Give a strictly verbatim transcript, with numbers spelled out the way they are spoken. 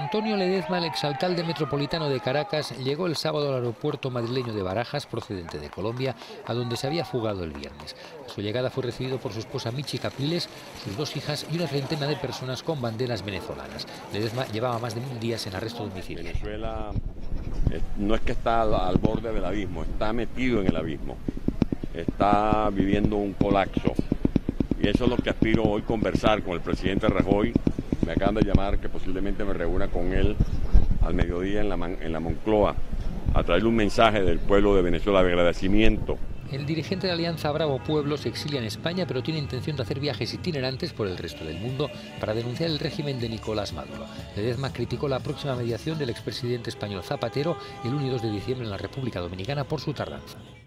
Antonio Ledezma, el exalcalde metropolitano de Caracas, llegó el sábado al aeropuerto madrileño de Barajas, procedente de Colombia, a donde se había fugado el viernes. A su llegada fue recibido por su esposa Michi Capriles, sus dos hijas y una treintena de personas con banderas venezolanas. Ledezma llevaba más de mil días en arresto domiciliario. Venezuela eh, no es que está al, al borde del abismo, está metido en el abismo, está viviendo un colapso. Y eso es lo que aspiro hoy conversar con el presidente Rajoy. Me acaban de llamar que posiblemente me reúna con él al mediodía en la, en la Moncloa a traerle un mensaje del pueblo de Venezuela de agradecimiento. El dirigente de Alianza Bravo Pueblo se exilia en España, pero tiene intención de hacer viajes itinerantes por el resto del mundo para denunciar el régimen de Nicolás Maduro. Ledezma criticó la próxima mediación del expresidente español Zapatero el uno y dos de diciembre en la República Dominicana por su tardanza.